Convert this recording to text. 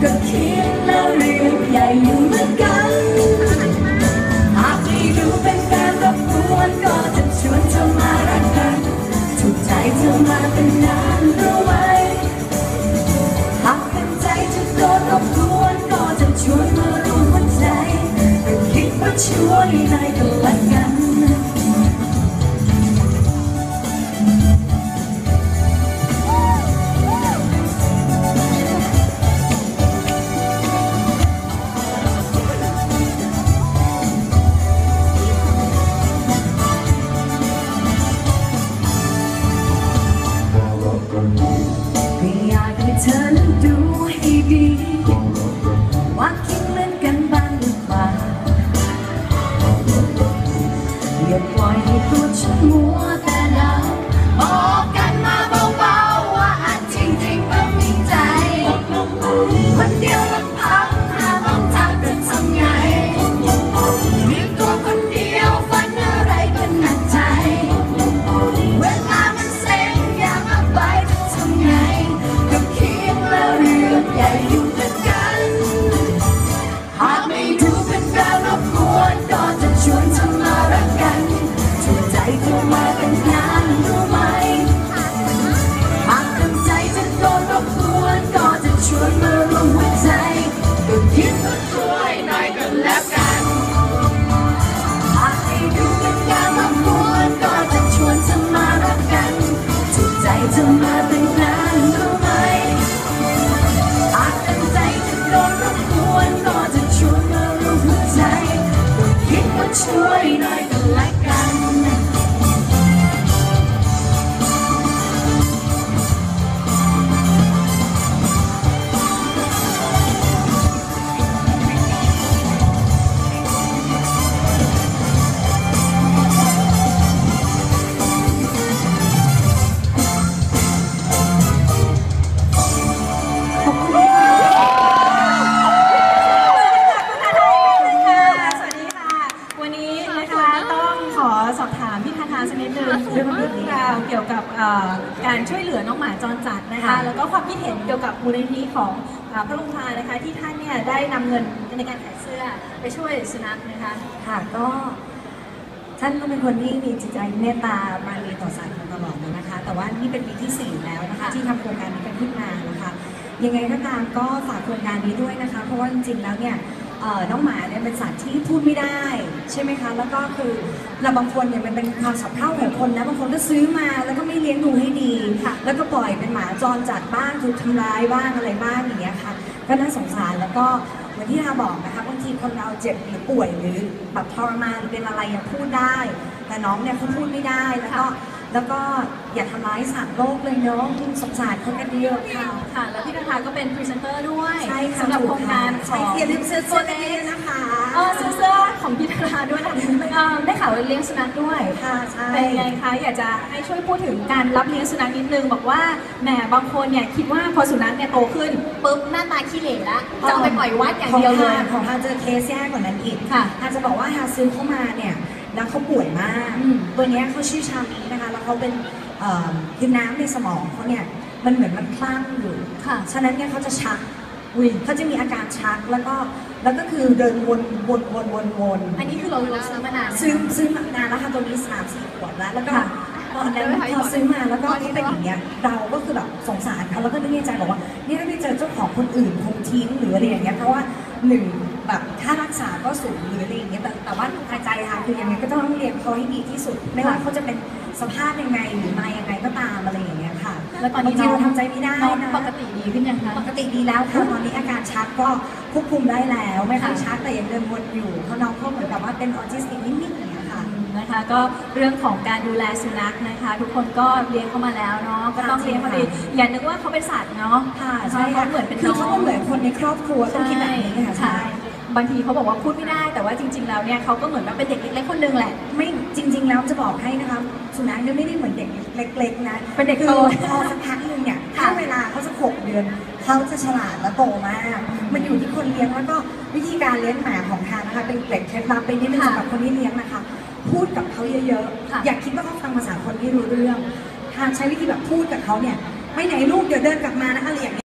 ก็คิดแล้วเรื่องใหญ่อยู่เหมือนกันหากไม่ดูเป็นการรบกวนก็จะชวนเธอมารักกันถูกใจเธอมาเป็นนานรู้ไหมหากเป็นใจจะโดนรบกวนก็จะชวนมาร่วมหัวใจก็คิดว่าช่วยได้ก็แล้วกันก็อยากให้เธอนั้นดูให้ดีว่าคิดเหมือนกันบ้างหรือเปล่าอย่าปล่อยให้ตัวฉันมัวแต่เดาบอกกันมาเบาๆว่าอันจริงๆมันมีใจคนเดียวลำพังหาลองทางจะทำไงเพียงตัวคนเดียวฝันอะไรก็หนักใจเวลามันเซ็งอยากเอาไปจะทำไงก็คิดแล้วเรื่องใหญ่อยู่เหมือนกันหากไม่ดูเป็นการรบกวนก็จะชวนเธอมารักกันถูกใจเธอมาเป็นนานรู้ไหมหากตั้งใจจะโดนรบกวนก็จะชวนมาร่วมหัวใจก็คิดว่าช่วยหน่อยก็แล้วกันหากไม่ดูเป็นการรบกวนก็จะชวนเธอมารักกันถูกใจเธอมาเป็นนานรู้ไหมหากตั้งใจจะโดนรบกวนก็จะชวนมาร่วมหัวใจก็คิดว่าช่วยหน่อยก็แล้วกันสอบถามพี่คาทาสักนิดนึงเรื่องราวเกี่ยวกับการช่วยเหลือน้องหมาจรจัดนะคะแล้วก็ความคิดเห็นเกี่ยวกับมูลนิธิของพระลุงพานะคะที่ท่านเนี่ยได้นำเงินในการขายเสื้อไปช่วยสุนัขนะคะค่ะก็ท่านก็เป็นคนที่มีจิตใจเมตตามาลีต่อสัตว์มาตลอดเลยนะคะแต่ว่านี่เป็นปีที่4แล้วนะคะที่ทำโครงการนี้กันขึ้นมานะคะยังไงก็ตามก็ฝากโครงการนี้ด้วยนะคะเพราะว่าจริงๆแล้วเนี่ยน้องหมาเนี่ยเป็นสัตว์ที่พูดไม่ได้ใช่ไหมคะแล้วก็คือเราบางคนเนี่ยมันเป็นความสับเพร่าของคนนะบางคนก็ซื้อมาแล้วก็ไม่เลี้ยงดูให้ดีแล้วก็ปล่อยเป็นหมาจรจัดบ้างถูกทำร้ายบ้างอะไรบ้างอย่างเงี้ยค่ะก็น่าสงสารแล้วก็เหมือนที่เราบอกนะคะบางทีคนเราเจ็บหรือป่วยหรือแบบทรมานเป็นอะไรยังพูดได้แต่น้องเนี่ยเขาพูดไม่ได้แล้วก็อย่าทำร้ายสัตว์โลกเลยเนาะสงสารคนกันเยอะค่ะค่ะแล้วพี่คาทาก็เป็นพรีเซนเตอร์ด้วยสำหรับโครงการของอย่าลืมซื้อตัวนี้นะคะซื้อเสื้อของพี่คาทาด้วยนะได้ข่าวว่าเลี้ยงสุนัขด้วยค่ะใช่เป็นไงคะอยากจะให้ช่วยพูดถึงการรับเลี้ยงสุนัขนิดนึงบอกว่าแหมบางคนเนี่ยคิดว่าพอสุนัขเนี่ยโตขึ้นปุ๊บหน้าตาขี้เหร่แล้วจะไปปล่อยวัดอย่างเดียวเลยของฮาเจอเคสแย่กว่านั้นอีกฮาจะบอกว่าฮาซื้อเข้ามาเนี่ยแล้วเขาป่วยมากตัวนี้เขาชื่อชามีนะคะแล้วเขาเป็นคือน้ำในสมองเขาเนี่ยมันเหมือนมันคลั่งอยู่ฉะนั้นเนี่ยเขาจะชักเขาจะมีอาการชักแล้วก็คือเดินวนอันนี้คือเราซื้อมานานซื้อมานานแล้วค่ะตัวนี้3-4 ขวดแล้วก็ตอนนั้นพอซื้อมาแล้วก็ที่เป็นอย่างเงี้ยเราก็คือแบบสงสารเขาแล้วก็นึกในใจบอกว่านี่ถ้าไปเจอเจ้าของคนอื่นคงทิ้งหรืออะไรอย่างเงี้ยเพราะว่า1แบบค่ารักษาก็สูงหรืออะไรอย่างเงี้ยแต่ว่าใจค่ะคือยังไงก็ต้องเลี้ยงเขาให้ดีที่สุดไม่ว่าเขาจะเป็นสภาพยังไงหรือมายังไงก็ตามอะไรอย่างเงี้ยค่ะแล้วตอนนี้เราทำใจไม่ได้นะปกติดีขึ้นยังคะปกติดีแล้วค่ะตอนนี้อาการชักก็ควบคุมได้แล้วไม่ค่อยชักแต่ยังเดินวนอยู่เขาน้องเขาเหมือนกับว่าเป็นออทิสติกนิดๆอย่างเงี้ยค่ะนะคะก็เรื่องของการดูแลสุนัขนะคะทุกคนก็เลี้ยงเข้ามาแล้วเนาะก็ต้องเลี้ยงเขาดีอย่านึกว่าเขาเป็นสัตว์เนาะค่ะใช่เขาเหมือนเป็นน้องเขาเหมือนคนในครอบครัวต้องคิดแบบนี้ค่ะใช่บางทีเขาบอกว่าพูดไม่ได้แต่ว่าจริงๆแล้วเนี่ยเขาก็เหมือนว่าเป็นเด็กเล็กๆคนนึงแหละไม่จริงๆแล้วจะบอกให้นะคะสุนัขเนี่ยไม่ได้เหมือนเด็กเล็กๆนะเป็นเด็กโตพอสักพักนึงเนี่ยถ้าเวลาเขาจะ6 เดือนเขาจะฉลาดและโตมากมันอยู่ที่คนเลี้ยงแล้วก็วิธีการเลี้ยงหมาของทางนะคะเป็นเกร็ดเคล็ดลับเป็นนิดนึงสำหรับคนที่เลี้ยงนะคะพูดกับเขาเยอะๆอย่าคิดว่าเขาฟังภาษาคนไม่รู้เรื่องทางใช้วิธีแบบพูดกับเขาเนี่ยไปไหนลูกเดี๋ยวเดินกลับมานะอะไรอย่าง